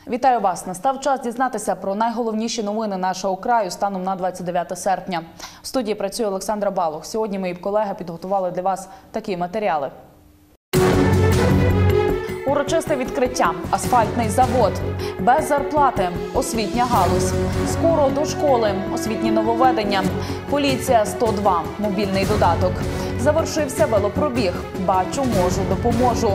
Вітаю вас! Настав час дізнатися про найголовніші новини нашого краю станом на 29 серпня. В студії працює Олександра Балух. Сьогодні мої колеги підготували для вас такі матеріали. Урочисте відкриття, асфальтний завод, без зарплати, освітня галузь, скоро до школи, освітні нововведення, поліція 102, мобільний додаток. Завершився велопробіг, бачу, можу, допоможу.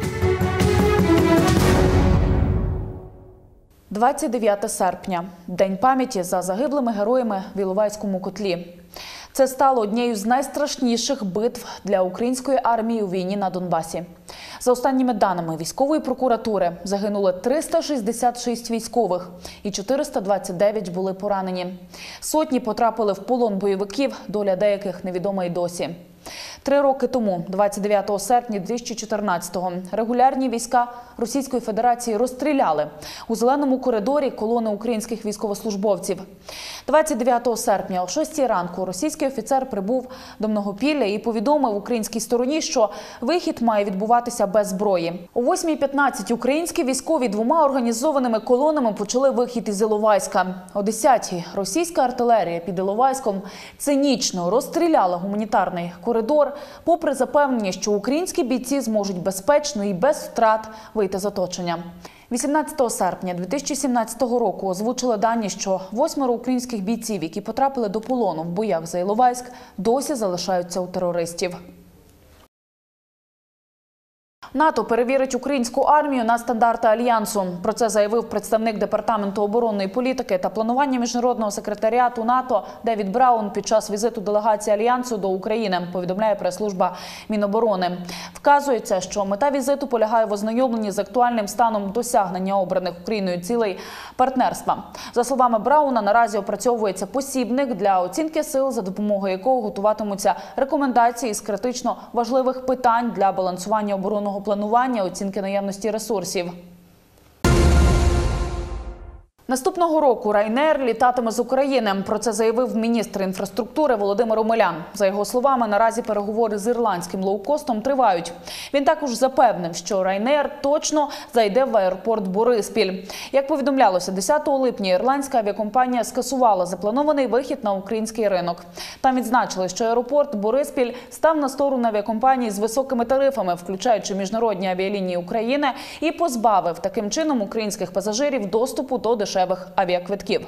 29 серпня – День пам'яті за загиблими героями в Іловайському котлі. Це стало однією з найстрашніших битв для української армії у війні на Донбасі. За останніми даними військової прокуратури, загинули 366 військових і 429 були поранені. Сотні потрапили в полон бойовиків, доля деяких невідома й досі. 3 роки тому, 29 серпня 2014-го, регулярні війська Російської Федерації розстріляли у зеленому коридорі колони українських військовослужбовців. 29 серпня о 6 ранку російський офіцер прибув до Многопілля і повідомив українській стороні, що вихід має відбуватися без зброї. О 8:15 українські військові 2 організованими колонами почали вихід із Іловайська. О 10-й російська артилерія під Іловайськом цинічно розстріляла гуманітарний коридор, попри запевнення, що українські бійці зможуть безпечно і без втрат вийти з оточення. 18 серпня 2017 року озвучили дані, що 8 українських бійців, які потрапили до полону в боях за Іловайськ, досі залишаються у терористів. НАТО перевірить українську армію на стандарти Альянсу. Про це заявив представник Департаменту оборонної політики та планування міжнародного секретаріату НАТО Девід Браун під час візиту делегації Альянсу до України, повідомляє прес-служба Міноборони. Вказується, що мета візиту полягає в ознайомленні з актуальним станом досягнення обраних Україною цілей партнерства. За словами Брауна, наразі опрацьовується посібник для оцінки сил, за допомогою якого готуватимуться рекомендації з критично важливих питань для балансування оборонного планування, оцінки наявності ресурсів. Наступного року Ryanair літатиме з України. Про це заявив міністр інфраструктури Володимир Омелян. За його словами, наразі переговори з ірландським лоукостом тривають. Він також запевнив, що Ryanair точно зайде в аеропорт Бориспіль. Як повідомлялося, 10 липня ірландська авіакомпанія скасувала запланований вихід на український ринок. Там відзначили, що аеропорт Бориспіль став на сторону авіакомпаній з високими тарифами, включаючи міжнародні авіалінії України, і позбавив таким чином українських пасажирів доступу до дешевих авіаквитків.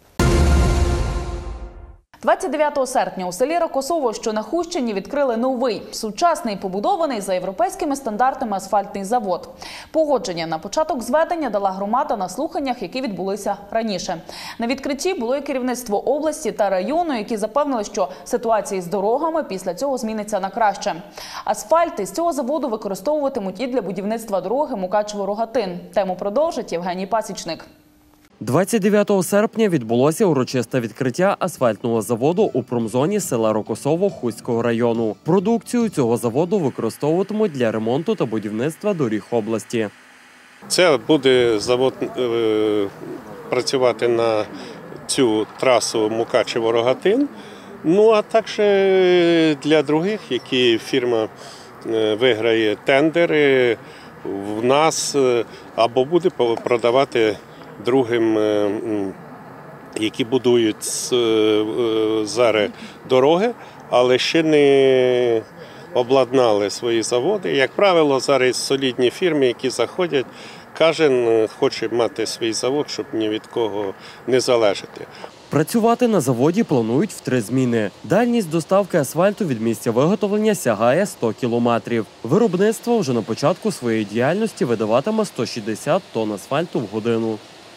29 серпня у селі Рокосово, що на Хустині, відкрили новий, сучасний, побудований за європейськими стандартами асфальтний завод. Погодження на початок зведення дала громада на слуханнях, які відбулися раніше. На відкритті було і керівництво області та району, які запевнили, що ситуація з дорогами після цього зміниться на краще. Асфальт із цього заводу використовуватимуть і для будівництва дороги Мукачево-Рогатин. Тему продовжить Євгеній Пасічник. 29 серпня відбулося урочисте відкриття асфальтного заводу у промзоні села Рокосово Хустського району. Продукцію цього заводу використовуватимуть для ремонту та будівництва доріг області. Це буде завод працювати на цю трасу Мукачево-Рогатин, а також для других, які фірма виграє тендери в нас або буде продавати другим, які будують зараз дороги, але ще не обладнали свої заводи. Як правило, зараз солідні фірми, які заходять, кожен хоче мати свій завод, щоб ні від кого не залежати. Працювати на заводі планують в 3 зміни. Дальність доставки асфальту від місця виготовлення сягає 100 кілометрів. Виробництво вже на початку своєї діяльності видаватиме 160 тонн асфальту в годину.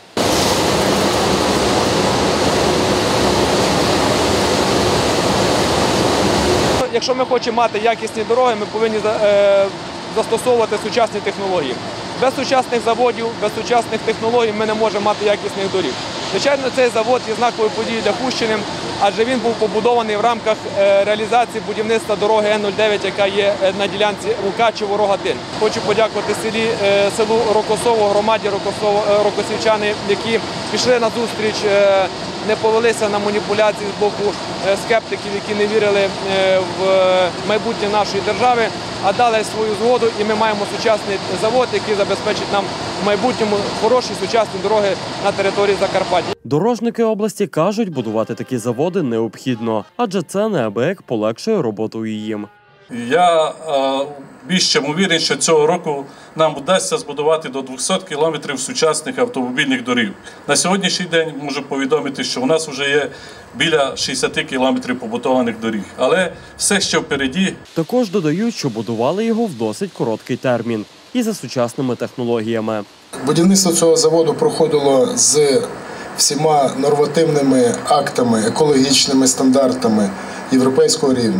Якщо ми хочемо мати якісні дороги, ми повинні застосовувати сучасні технології. Без сучасних заводів, без сучасних технологій ми не можемо мати якісних доріг. Звичайно, цей завод є знаковою подією для Хустщини, адже він був побудований в рамках реалізації будівництва дороги Н-09, яка є на ділянці Мукачево-Рогатин. Хочу подякувати селу Рокосово, громаді рокосівчани, які пішли на зустріч, не повелися на маніпуляції з боку скептиків, які не вірили в майбутнє нашої держави, а дали свою згоду, і ми маємо сучасний завод, який забезпечить нам в майбутньому хороші сучасні дороги на території Закарпаття. Дорожники області кажуть, будувати такі заводи необхідно, адже це неабияк полегшує роботу їм. Я більш чим уверений, що цього року нам вдасться збудувати до 200 кілометрів сучасних автомобільних доріг. На сьогоднішній день можу повідомити, що у нас вже є біля 60 кілометрів побудованих доріг. Але все ще впереді. Також додають, що будували його в досить короткий термін і за сучасними технологіями. Будівництво цього заводу проходило з всіма нормативними актами, екологічними стандартами європейського рівня.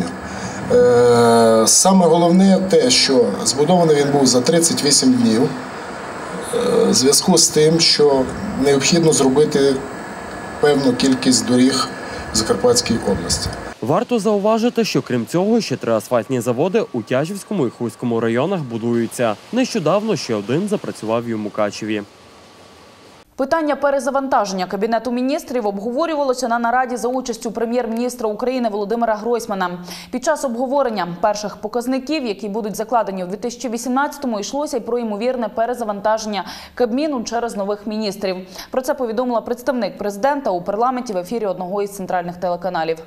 Саме головне те, що збудований він був за 38 днів, в зв'язку з тим, що необхідно зробити певну кількість доріг в Закарпатській області. Варто зауважити, що крім цього, ще 3 асфальтні заводи у Тячівському і Хуському районах будуються. Нещодавно ще один запрацював і у Мукачеві. Питання перезавантаження Кабінету міністрів обговорювалося на нараді за участю прем'єр-міністра України Володимира Гройсмана. Під час обговорення перших показників, які будуть закладені у 2018-му, йшлося й про ймовірне перезавантаження Кабміну через нових міністрів. Про це повідомила представник президента у парламенті в ефірі одного із центральних телеканалів.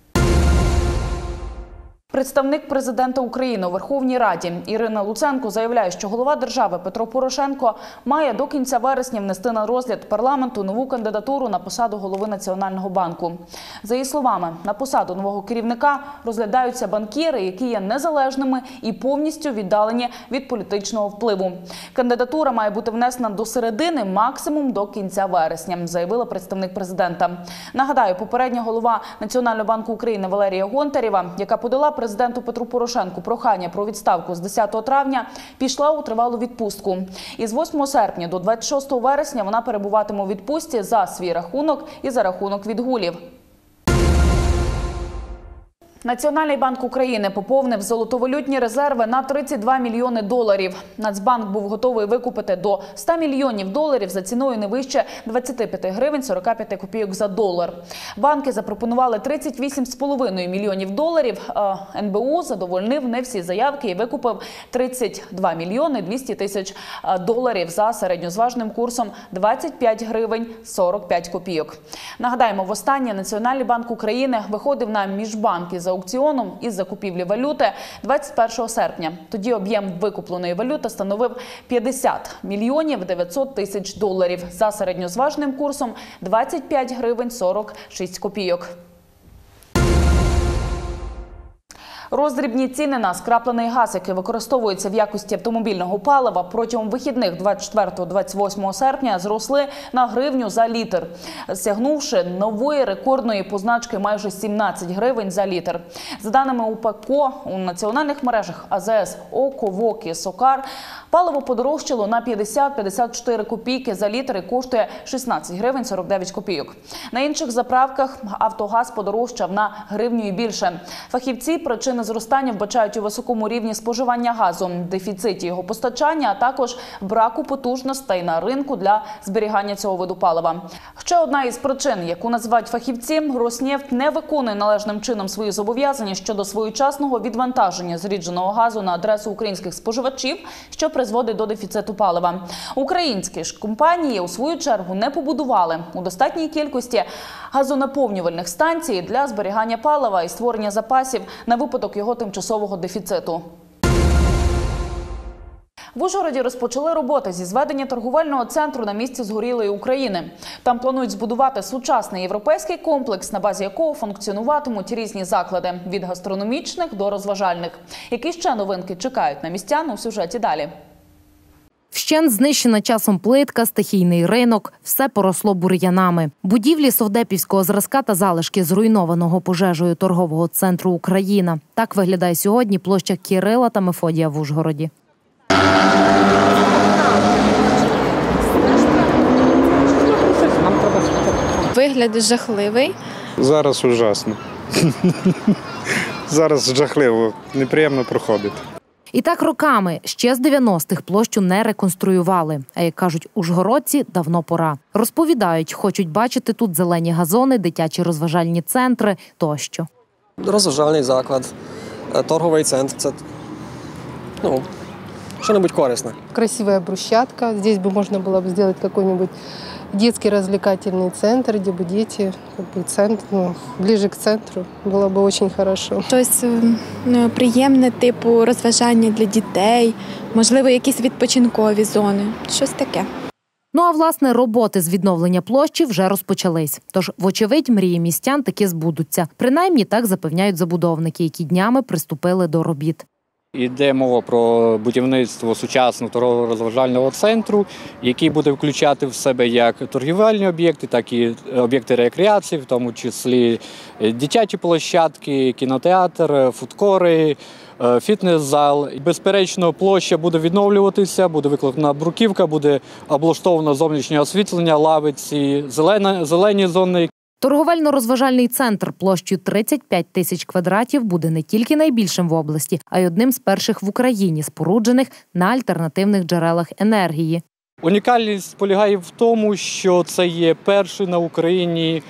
Представник президента України у Верховній Раді Ірина Луценко заявляє, що голова держави Петро Порошенко має до кінця вересня внести на розгляд парламенту нову кандидатуру на посаду голови Національного банку. За її словами, на посаду нового керівника розглядаються банкіри, які є незалежними і повністю віддалені від політичного впливу. Кандидатура має бути внесена до середини, максимум до кінця вересня, заявила представник президента. Нагадаю, попередня голова Національного банку України Валерія Гонтарєва, яка подала президенту Петру Порошенку прохання про відставку з 10 травня, пішла у тривалу відпустку. Із 8 серпня до 26 вересня вона перебуватиме у відпустці за свій рахунок і за рахунок відгулів. Національний банк України поповнив золотовалютні резерви на 32 мільйони доларів. Нацбанк був готовий викупити до 100 мільйонів доларів за ціною не вище 25 гривень 45 копійок за долар. Банки запропонували 38,5 мільйонів доларів. НБУ задовольнив не всі заявки і викупив 32 мільйони 200 тисяч доларів за середньозважним курсом 25 гривень 45 копійок. Нагадаємо, востаннє Національний банк України виходив на міжбанки за аукціоном із закупівлі валюти 21 серпня. Тоді об'єм викупленої валюти становив 50 мільйонів 900 тисяч доларів за середньозважним курсом 25 гривень 46 копійок. Роздрібні ціни на скраплений газ, який використовується в якості автомобільного палива, протягом вихідних 24-28 серпня зросли на гривню за літр, сягнувши нової рекордної позначки майже 17 гривень за літр. За даними УПКО, у національних мережах АЗС, ОКО, ВОК і СОКАР, паливо подорожчало на 50-54 копійки за літр і коштує 16 гривень 49 копійок. На інших заправках автогаз подорожчав на гривню і більше. Фахівці причини зростання вбачають у високому рівні споживання газу, дефіциті його постачання, а також браку потужностей на ринку для зберігання цього виду палива. Ще одна із причин, яку називають фахівці, Роснефть не виконує належним чином свої зобов'язання щодо своєчасного відвантаження зрідженого газу на адресу українських споживачів, що призводить до дефіциту палива. Українські ж компанії, у свою чергу, не побудували у достатній кількості газонаповнювальних станцій для зберігання палива і створення запасів на випадок його тимчасового дефіциту. В Ужгороді розпочали роботи зі зведення торговельного центру на місці згорілої України. Там планують збудувати сучасний європейський комплекс, на базі якого функціонуватимуть різні заклади – від гастрономічних до розважальних. Які ще новинки чекають на містян у сюжеті далі. Вщент знищена часом плитка, стихійний ринок – все поросло бур'янами. Будівлі совдепівського зразка та залишки зруйнованого пожежею торгового центру «Україна». Так виглядає сьогодні площа Кирила та Мефодія в Ужгороді. Вигляд жахливий. Зараз ужасно. Зараз жахливо, неприємно проходити. І так роками. Ще з 90-х площу не реконструювали. А як кажуть ужгородці, давно пора. Розповідають, хочуть бачити тут зелені газони, дитячі розважальні центри тощо. Розважальний заклад, торговий центр – це что-нибудь корисне. Красивая брусчатка. Здесь бы можно было бы сделать какой-нибудь детский развлекательный центр, где бы дети, ближе к центру. Было бы очень хорошо. Щось приємне, типу розважання для дітей, можливо, якісь відпочинкові зони, щось таке. Ну а власне роботи з відновлення площі вже розпочались. Тож, вочевидь, мрії містян таки збудуться. Принаймні так запевняють забудовники, які днями приступили до робіт. Йде мова про будівництво сучасного торгово-розважального центру, який буде включати в себе як торгівельні об'єкти, так і об'єкти рекреації, в тому числі дитячі площадки, кінотеатр, фудкори, фітнес-зал. Безперечно, площа буде відновлюватися, буде викладена бруківка, буде облаштовано зовнішнє освітлення, лавиці, зелені зони. Торговельно-розважальний центр площею 35 тисяч квадратів буде не тільки найбільшим в області, а й одним з перших в Україні, споруджених на альтернативних джерелах енергії. Унікальність полягає в тому, що це є перший на Україні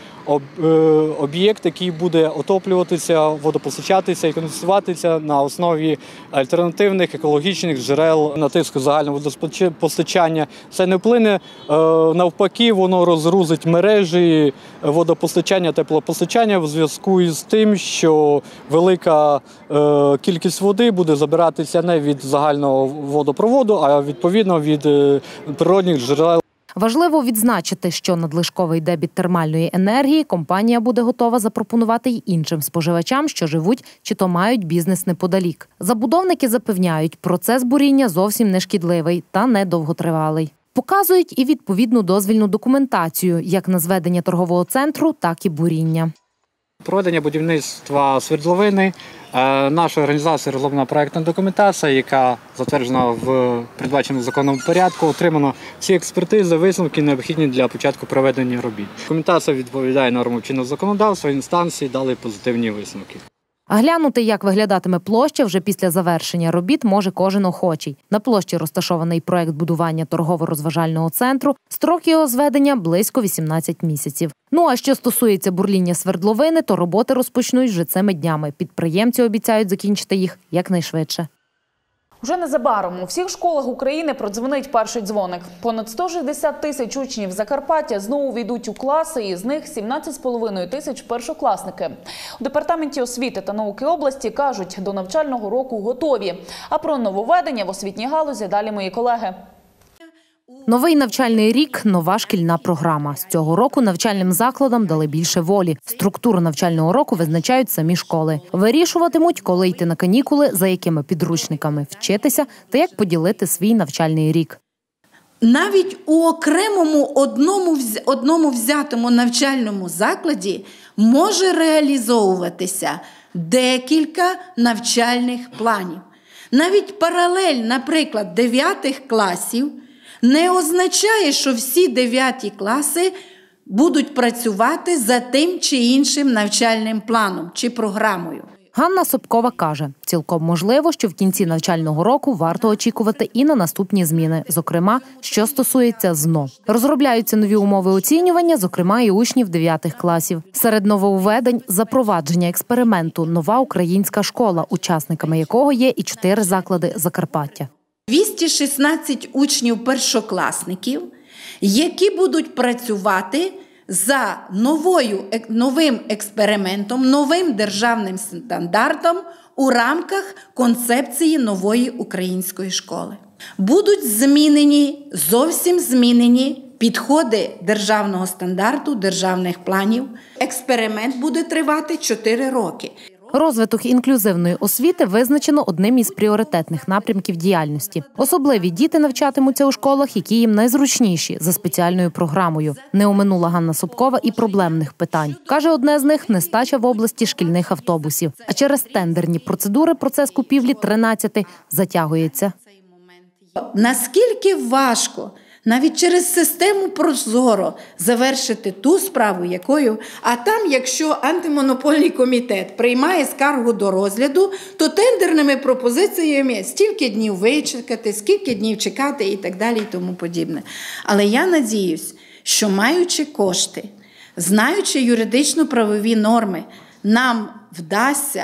об'єкт, який буде отоплюватися, водопостачатися і конденсуватися на основі альтернативних екологічних джерел на тиску загального водопостачання. Це не вплине, навпаки, воно розгрузить мережі водопостачання, теплопостачання в зв'язку із тим, що велика кількість води буде забиратися не від загального водопроводу, а відповідно від природних джерел. Важливо відзначити, що надлишковий дебіт термальної енергії компанія буде готова запропонувати й іншим споживачам, що живуть чи то мають бізнес неподалік. Забудовники запевняють, процес буріння зовсім не шкідливий та недовготривалий. Показують і відповідну дозвільну документацію, як на зведення торгового центру, так і буріння. Проведення будівництва свердловини. Наша організація розроблена проєктна документація, яка затверджена в передбаченому законному порядку. Отримано всі експертизи, висновки, необхідні для початку проведення робіт. Документація відповідає нормам чинного законодавства, інстанції дали позитивні висновки. А глянути, як виглядатиме площа вже після завершення робіт, може кожен охочий. На площі розташований проект будування торгово-розважального центру. Строк його зведення – близько 18 місяців. Ну а що стосується бурління свердловини, то роботи розпочнуть вже цими днями. Підприємці обіцяють закінчити їх якнайшвидше. Уже незабаром у всіх школах України продзвонить перший дзвоник. Понад 160 тисяч учнів Закарпаття знову війдуть у класи, і з них 17,5 тисяч першокласники. У Департаменті освіти та науки області кажуть, до навчального року готові. А про нововведення в освітній галузі далі мої колеги. Новий навчальний рік – нова шкільна програма. З цього року навчальним закладам дали більше волі. Структуру навчального року визначають самі школи. Вирішуватимуть, коли йти на канікули, за якими підручниками вчитися та як поділити свій навчальний рік. Навіть у окремому одному взятому навчальному закладі може реалізовуватися декілька навчальних планів. Навіть паралель, наприклад, 9 класів не означає, що всі 9 класи будуть працювати за тим чи іншим навчальним планом чи програмою. Ганна Собкова каже, цілком можливо, що в кінці навчального року варто очікувати і на наступні зміни, зокрема, що стосується ЗНО. Розробляються нові умови оцінювання, зокрема і учнів 9 класів. Серед нововведень – запровадження експерименту «Нова українська школа», учасниками якого є і 4 заклади Закарпаття. 216 учнів-першокласників, які будуть працювати за новим експериментом, новим державним стандартом у рамках концепції нової української школи. Будуть зовсім змінені підходи державного стандарту, державних планів. Експеримент буде тривати 4 роки. Розвиток інклюзивної освіти визначено одним із пріоритетних напрямків діяльності. Особливі діти навчатимуться у школах, які їм найзручніші, за спеціальною програмою. Не оминула Ганна Собкова і проблемних питань. Каже, одне з них – нестача в області шкільних автобусів. А через тендерні процедури процес купівлі 13 затягується. Наскільки важко навіть через систему ProZorro завершити ту справу, якою, а там, якщо антимонопольний комітет приймає скаргу до розгляду, то тендерними пропозиціями стільки днів вичекати, скільки днів чекати і так далі і тому подібне. Але я надіюсь, що маючи кошти, знаючи юридично-правові норми, нам вдасться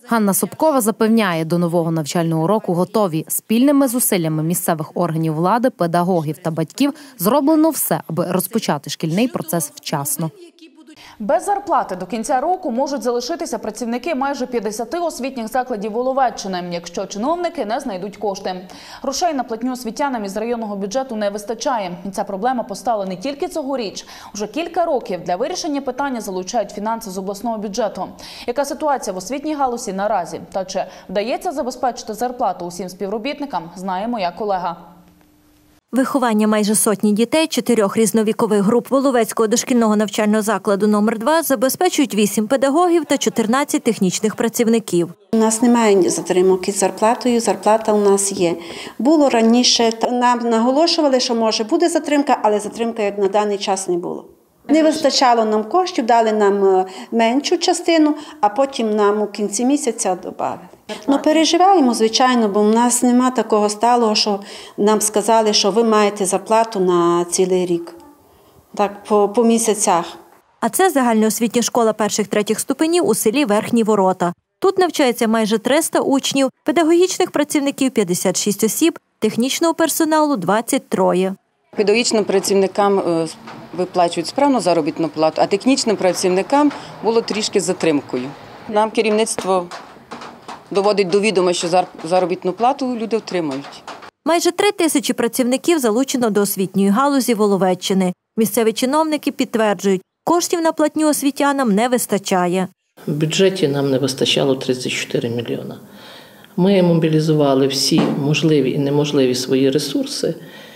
Ганна Собкова запевняє, до нового навчального року готові. Спільними зусиллями місцевих органів влади, педагогів та батьків зроблено все, аби розпочати шкільний процес вчасно. Без зарплати до кінця року можуть залишитися працівники майже 50 освітніх закладів Воловеччини, якщо чиновники не знайдуть кошти. Грошей на платню освітянам із районного бюджету не вистачає. І ця проблема постала не тільки цьогоріч. Уже кілька років для вирішення питання залучають фінанси з обласного бюджету. Яка ситуація в освітній галузі наразі? Та чи вдається забезпечити зарплату усім співробітникам, знає моя колега. Виховання майже сотні дітей 4 різновікових груп Воловецького дошкільного навчального закладу номер 2 забезпечують 8 педагогів та 14 технічних працівників. У нас немає затримок із зарплатою, зарплата у нас є. Було раніше, нам наголошували, що може буде затримка, але затримка як на даний час не було. Не вистачало нам коштів, дали нам меншу частину, а потім нам у кінці місяця додали. Переживаємо, звичайно, бо в нас немає такого сталого, що нам сказали, що ви маєте зарплату на цілий рік. Так, по місяцях. А це загальноосвітня школа перших-третіх ступенів у селі Верхні Ворота. Тут навчається майже 300 учнів, педагогічних працівників 56 осіб, технічного персоналу 23. Педагогічним працівникам виплачують справну заробітну плату, а технічним працівникам було трішки з затримкою. Нам керівництво доводить до відома, що заробітну плату люди отримують. Майже 3 тисячі працівників залучено до освітньої галузі Воловеччини. Місцеві чиновники підтверджують, коштів на платню освітянам не вистачає. В бюджеті нам не вистачало 34 мільйона. Ми мобілізували всі можливі і неможливі свої ресурси.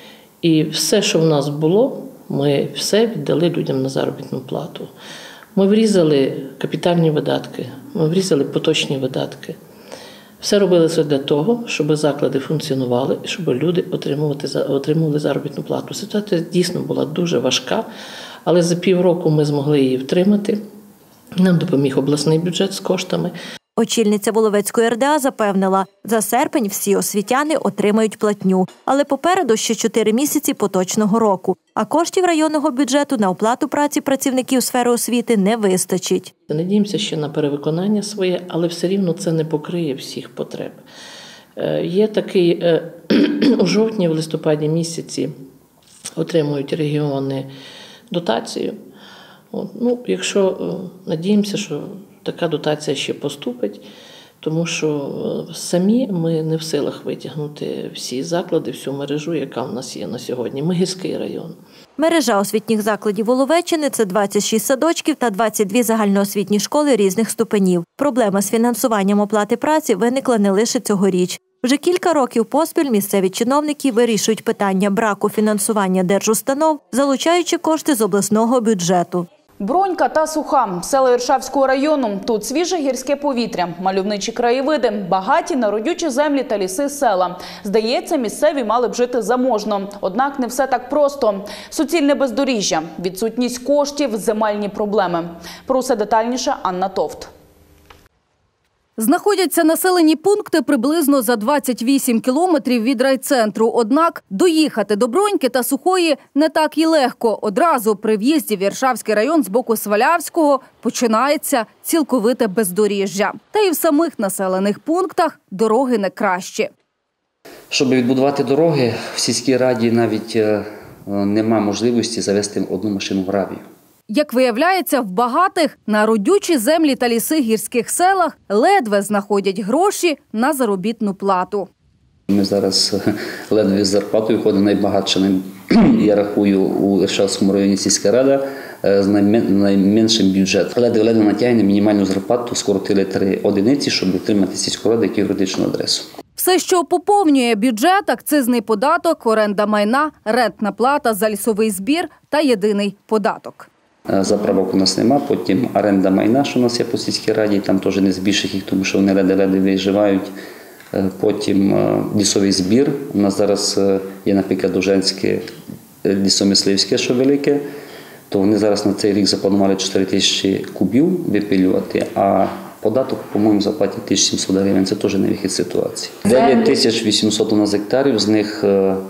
І все, що в нас було, ми все віддали людям на заробітну плату. Ми врізали капітальні видатки, ми врізали поточні видатки. Все робилося для того, щоб заклади функціонували і щоб люди отримували заробітну плату. Ситуація дійсно була дуже важка, але за півроку ми змогли її втримати. Нам допоміг обласний бюджет з коштами. Очільниця Воловецької РДА запевнила, за серпень всі освітяни отримають платню, але попереду ще 4 місяці поточного року. А коштів районного бюджету на оплату праці працівників сфери освіти не вистачить. Надіємося ще на перевиконання своє, але все рівно це не покриє всіх потреб. Є такий, у жовтні, в листопаді місяці отримують регіони дотацію. Якщо надіємося, що така дотація ще поступить, тому що самі ми не в силах витягнути всі заклади, всю мережу, яка в нас є на сьогодні. Ми гірський район. Мережа освітніх закладів Воловеччини – це 26 садочків та 22 загальноосвітні школи різних ступенів. Проблема з фінансуванням оплати праці виникла не лише цьогоріч. Вже кілька років поспіль місцеві чиновники вирішують питання браку фінансування держустанов, залучаючи кошти з обласного бюджету. Бронька та Суха – села Іршавського району. Тут свіже гірське повітря, мальовничі краєвиди, багаті на родючі землі та ліси села. Здається, місцеві мали б жити заможно. Однак не все так просто. Суцільне бездоріжжя, відсутність коштів, земельні проблеми. Про все детальніше Анна Товт. Знаходяться населені пункти приблизно за 28 кілометрів від райцентру. Однак доїхати до Броньки та Сухої не так і легко. Одразу при в'їзді в Іршавський район з боку Свалявського починається цілковите бездоріжжя. Та і в самих населених пунктах дороги не кращі. Щоб відбудувати дороги, в сільській раді навіть нема можливості завести одну машину в гравію. Як виявляється, в багатих на родючі землі та ліси гірських селах ледве знаходять гроші на заробітну плату. Ми зараз ледве з зарплатою ходимо найбагатше. Я рахую, у Іршавському районі сільська рада з найменшим бюджетом. Ледве натягне мінімальну зарплату, скоротили 3 одиниці, щоб отримати сільську раду як юридичну адресу. Все, що поповнює бюджет – акцизний податок, оренда майна, рентна плата за лісовий збір та єдиний податок. Заправок у нас нема, потім оренда майна, що у нас є по сільській раді, там теж не збільшить їх, тому що вони ледве виживають. Потім лісовий збір. У нас зараз є, наприклад, Довженське лісомисливське, що велике, то вони зараз на цей рік запланували 4 тисячі кубів випилювати, а податок, по-моєму, заплатять 1700 гривень. Це теж не вихід з ситуації. 9800 у нас гектарів, з них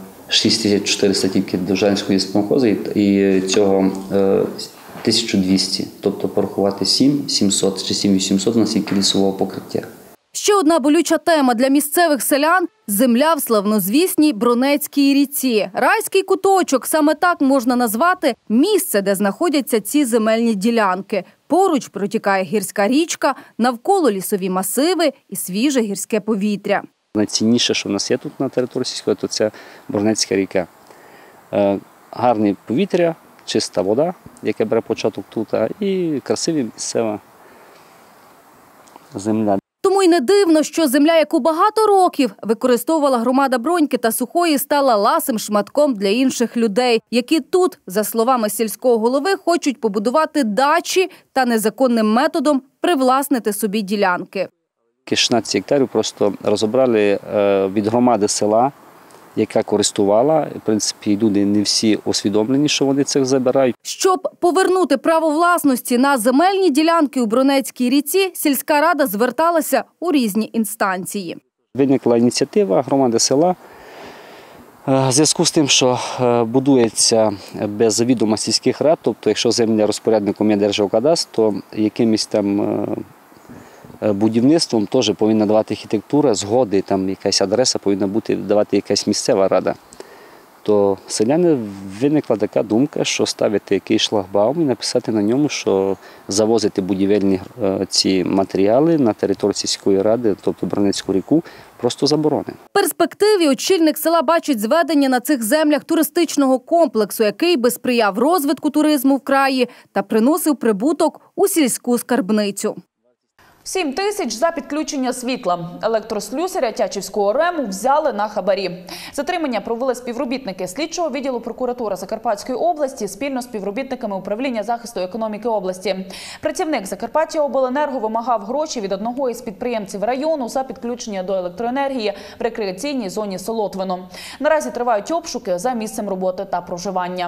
6400 тільки Довжанської спонхози і цього 1200. Тобто порахувати 7700 чи 7800 у нас тільки лісового покриття. Ще одна болюча тема для місцевих селян – земля в славнозвісній Бронецькій ріці. Райський куточок – саме так можна назвати місце, де знаходяться ці земельні ділянки. Поруч протікає гірська річка, навколо лісові масиви і свіже гірське повітря. Найцінніше, що в нас є тут на території сільської, то це Бронецька ріка. Гарне повітря, чиста вода, яка бере початок тут, і красива місцева земля. Тому й не дивно, що земля, яку багато років використовувала громада Броньки та Сухої, стала ласим шматком для інших людей, які тут, за словами сільського голови, хочуть побудувати дачі та незаконним методом привласнити собі ділянки. 16 гектарів просто розібрали від громади села, яка користувала. В принципі, люди не всі усвідомлені, що вони це забирають. Щоб повернути право власності на земельні ділянки у Бронецькій ріці, сільська рада зверталася у різні інстанції. Виникла ініціатива громади села. В зв'язку з тим, що будується без відома сільських рад, тобто якщо земля розпорядником є Держгеокадастр, то якимось там будівництвом теж повинна давати архітектура, згоди, там якась адреса повинна бути, давати якась місцева рада. То селяни виникла така думка, що ставити якийсь шлагбаум і написати на ньому, що завозити будівельні ці матеріали на територію сільської ради, тобто Бронецьку ріку, просто заборонено. В перспективі очільник села бачить зведення на цих землях туристичного комплексу, який би сприяв розвитку туризму в краї та приносив прибуток у сільську скарбницю. 7 тисяч за підключення світла. Електрослюсаря Тячівського РЕМу взяли на хабарі. Затримання провели співробітники слідчого відділу прокуратури Закарпатської області спільно з співробітниками управління захисту економіки області. Працівник Закарпаттяобленерго вимагав гроші від одного із підприємців району за підключення до електроенергії в рекреаційній зоні Солотвино. Наразі тривають обшуки за місцем роботи та проживання.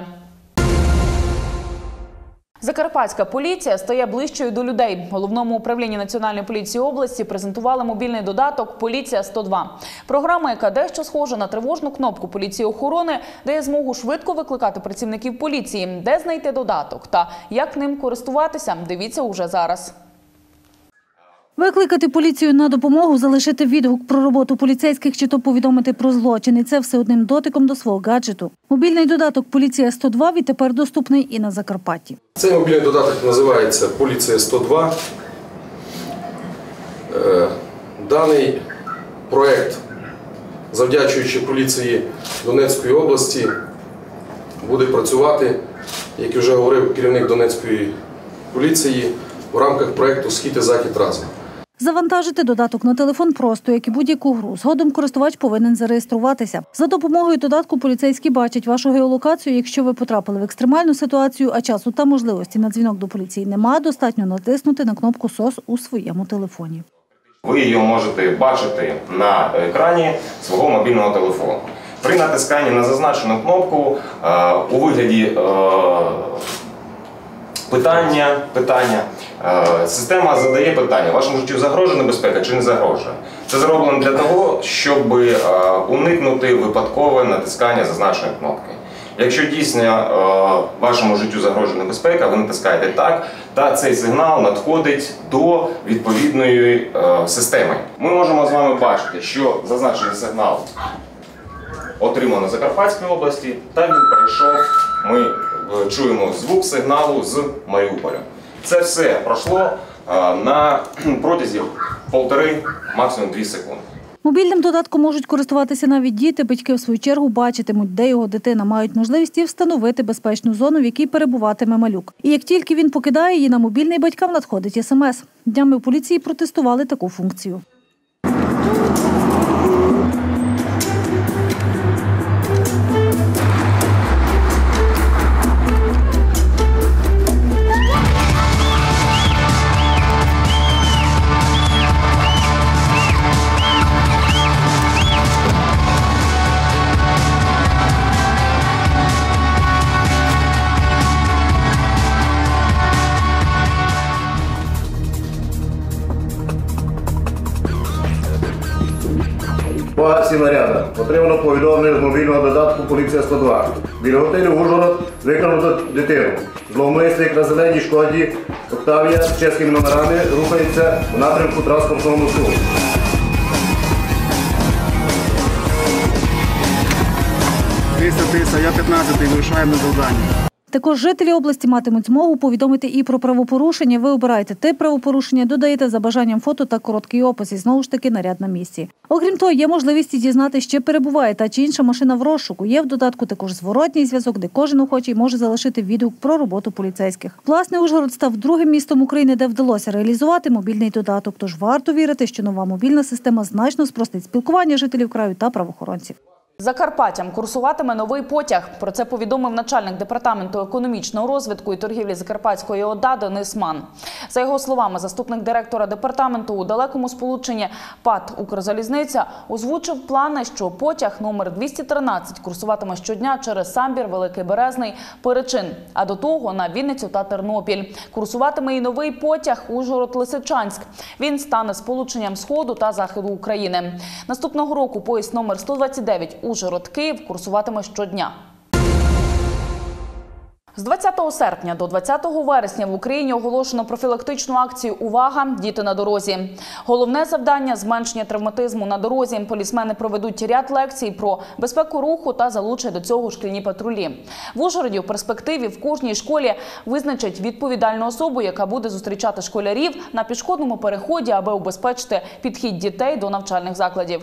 Закарпатська поліція стає ближчою до людей. В Головному управлінні Національної поліції області презентували мобільний додаток «Поліція 102». Програма, яка дещо схожа на тривожну кнопку поліції охорони, дає змогу швидко викликати працівників поліції. Де знайти додаток та як ним користуватися, дивіться уже зараз. Викликати поліцію на допомогу, залишити відгук про роботу поліцейських чи то повідомити про злочин. І це все одним дотиком до свого гаджету. Мобільний додаток «Поліція 102» відтепер доступний і на Закарпатті. Цей мобільний додаток називається «Поліція 102». Даний проєкт, завдячуючи поліції Донецької області, буде працювати, як вже говорив керівник Донецької поліції, у рамках проєкту «Схід і захід разом». Завантажити додаток на телефон просто, як і будь-яку гру. Згодом користувач повинен зареєструватися. За допомогою додатку поліцейські бачать вашу геолокацію. Якщо ви потрапили в екстремальну ситуацію, а часу та можливості на дзвінок до поліції немає, достатньо натиснути на кнопку «СОС» у своєму телефоні. Ви її можете бачити на екрані свого мобільного телефону. При натисканні на зазначену кнопку у вигляді питання. Система задає питання, вашому життю загрожує небезпека чи не загрожує. Це зроблено для того, щоб уникнути випадкове натискання зазначеної кнопки. Якщо дійсно вашому життю загрожує небезпека, ви натискаєте «Так», та цей сигнал надходить до відповідної системи. Ми можемо з вами бачити, що зазначений сигнал отримано в Закарпатській області, та він пройшов, ми чуємо звук сигналу з Маріуполя. Це все пройшло на протязі 1,5, максимум 2 секунди. Мобільним додатком можуть користуватися навіть діти. Батьки, в свою чергу, бачитимуть, де його дитина, мають можливість і встановити безпечну зону, в якій перебуватиме малюк. І як тільки він покидає її, на мобільний батькам надходить СМС. Днями у поліції протестували таку функцію. Увага всім нарядам. Отримано повідомлення з мобільного додатку «Поліція 102». Біля готелю «Ужгород» виконано дитину. Зловмисник на зеленій шкоді Октавія з чеськими номерами рухається у напрямку транспортного мосту. Я 15-й, вирушаємо на завдання. Також жителі області матимуть змогу повідомити і про правопорушення. Ви обираєте тип правопорушення, додаєте за бажанням фото та короткий опис і знову ж таки наряд на місці. Окрім того, є можливість дізнатися, чи перебуває та чи інша машина в розшуку. Є в додатку також зворотній зв'язок, де кожен охочий може залишити відгук про роботу поліцейських. Власне, Ужгород став другим містом України, де вдалося реалізувати мобільний додаток. Тож варто вірити, що нова мобільна система значно спростить спілкування жителів краю та правоохоронців. Закарпаттям курсуватиме новий потяг. Про це повідомив начальник департаменту економічного розвитку і торгівлі Закарпатської ОДА Денис Ман. За його словами, заступник директора департаменту у далекому сполученні ПАТ «Укрзалізниця» озвучив плани, що потяг номер 213 курсуватиме щодня через Самбір, Великий Березний, Перечин, а до того на Вінницю та Тернопіль. Курсуватиме і новий потяг Ужгород-Лисичанськ. Він стане сполученням Сходу та Заходу України. Наступного року поїзд номер 129 Ужгород-Київ курсуватиме щодня. З 20 серпня до 20 вересня в Україні оголошено профілактичну акцію «Увага! Діти на дорозі». Головне завдання – зменшення травматизму на дорозі. Полісмени проведуть ряд лекцій про безпеку руху та залучать до цього шкільні патрулі. В Ужгороді в перспективі в кожній школі визначать відповідальну особу, яка буде зустрічати школярів на пішохідному переході, аби убезпечити підхід дітей до навчальних закладів.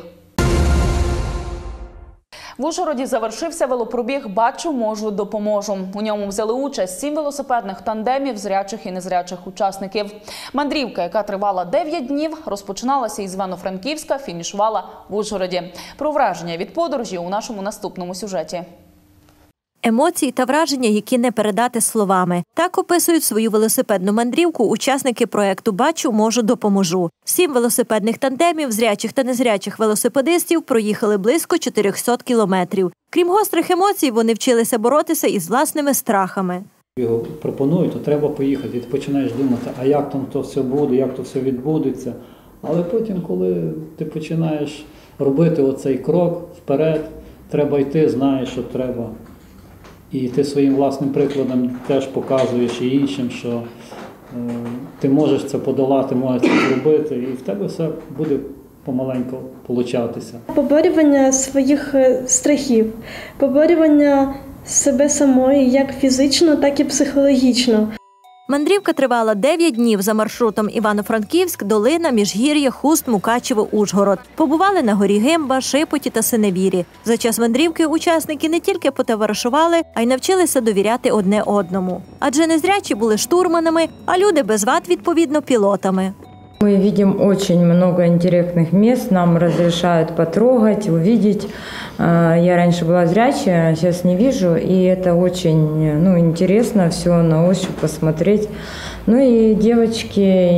В Ужгороді завершився велопробіг «Бачу, можу, допоможу». У ньому взяли участь 7 велосипедних тандемів зрячих і незрячих учасників. Мандрівка, яка тривала 9 днів, розпочиналася із Івано-Франківська, фінішувала в Ужгороді. Про враження від подорожі у нашому наступному сюжеті. Емоції та враження, які не передати словами. Так описують свою велосипедну мандрівку учасники проєкту «Бачу, можу, допоможу». 7 велосипедних тандемів зрячих та незрячих велосипедистів проїхали близько 400 кілометрів. Крім гострих емоцій, вони вчилися боротися із власними страхами. Його пропонують, то треба поїхати. І ти починаєш думати, а як там то все буде, як то все відбудеться. Але потім, коли ти починаєш робити оцей крок вперед, треба йти, знаєш, що треба. І ти своїм власним прикладом теж показуєш і іншим, що ти можеш це подолати, можеш це зробити, і в тебе все буде помаленьку получатися. Поборювання своїх страхів, поборювання себе самої як фізично, так і психологічно. Мандрівка тривала 9 днів за маршрутом Івано-Франківськ, Долина, Міжгір'я, Хуст, Мукачево, Ужгород. Побували на горі Гимба, Шипоті та Синевірі. За час мандрівки учасники не тільки потоваришували, а й навчилися довіряти одне одному. Адже незрячі були штурманами, а люди без вад, відповідно, пілотами. Мы видим очень много интересных мест, нам разрешают потрогать, увидеть. Я раньше была зрячая, сейчас не вижу, и это очень интересно все на ощупь посмотреть. Ну и девочки,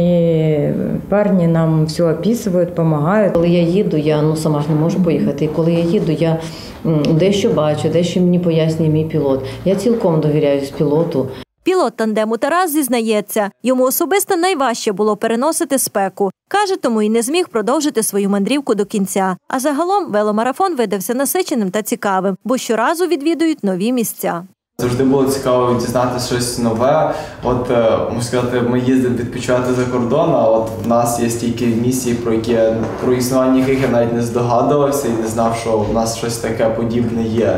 и парни нам все описывают, помогают. Коли я їду, я сама ж не можу поїхати. І коли я їду, я дещо бачу, дещо мені пояснює мій пілот. Я цілком довіряюсь пілоту. Пілот тандему Тарас зізнається, йому особисто найважче було переносити спеку. Каже, тому і не зміг продовжити свою мандрівку до кінця. А загалом веломарафон видався насиченим та цікавим, бо щоразу відвідують нові місця. Завжди було цікаво дізнатися щось нове. Можна сказати, ми їздимо відпочивати за кордон, а в нас є стільки місій, про існування яких я навіть не здогадувався і не знав, що в нас щось таке подібне є.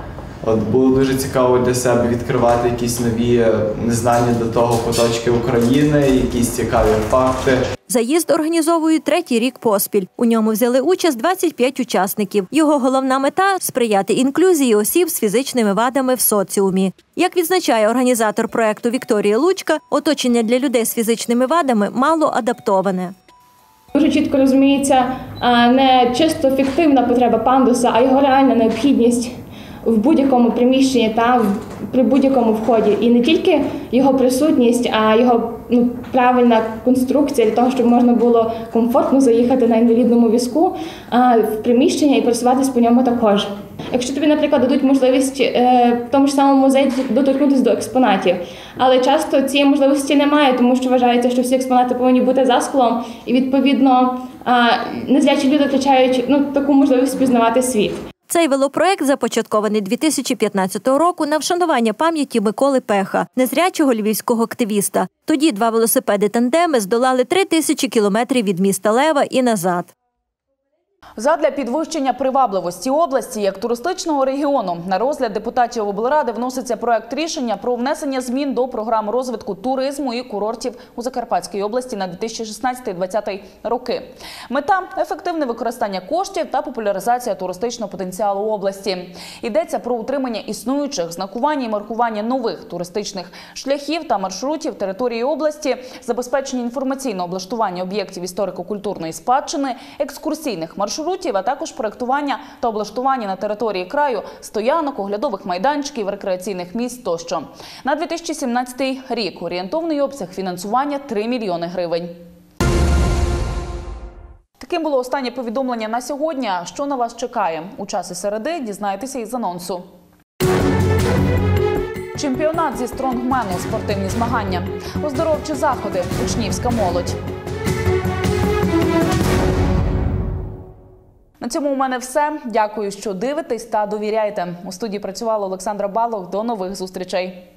Було дуже цікаво для себе відкривати якісь нові незнання до того куточки України, якісь цікаві факти. Заїзд організовують 3-й рік поспіль. У ньому взяли участь 25 учасників. Його головна мета – сприяти інклюзії осіб з фізичними вадами в соціумі. Як відзначає організатор проєкту Вікторія Лучка, оточення для людей з фізичними вадами мало адаптоване. Дуже чітко розуміється не чисто фіктивна потреба пандуса, а його реальна необхідність в будь-якому приміщенні та при будь-якому вході. І не тільки його присутність, а його правильна конструкція для того, щоб можна було комфортно заїхати на інвалідному візку в приміщення і пересуватись по ньому також. Якщо тобі, наприклад, дадуть можливість в тому ж самому музеї доторкнутися до експонатів, але часто цієї можливості немає, тому що вважається, що всі експонати повинні бути за склом, і, відповідно, незрячі люди втрачають таку можливість пізнавати світ. Цей велопроект започаткований 2015 року на вшанування пам'яті Миколи Пеха, незрячого львівського активіста. Тоді 2 велосипеди-тандеми здолали 3000 кілометрів від міста Лева і назад. Задля підвищення привабливості області як туристичного регіону на розгляд депутатів облради вноситься проект рішення про внесення змін до програми розвитку туризму і курортів у Закарпатській області на 2016-2020 роки. Мета – ефективне використання коштів та популяризація туристичного потенціалу області. Йдеться про утримання існуючих, знакування і маркування нових туристичних шляхів та маршрутів території області, забезпечення інформаційного облаштування об'єктів історико-культурної спадщини, екскурсійних маршрутів, а також проєктування та облаштування на території краю стоянок, оглядових майданчиків, рекреаційних місць тощо. На 2017 рік орієнтовний обсяг фінансування – 3 мільйони гривень. Таким було останнє повідомлення на сьогодні. Що на вас чекає? У часі середи дізнаєтеся із анонсу. Чемпіонат зі стронгмену, спортивні змагання, оздоровчі заходи, учнівська молодь. На цьому у мене все. Дякую, що дивитесь та довіряєте. У студії працювала Олександра Балох. До нових зустрічей.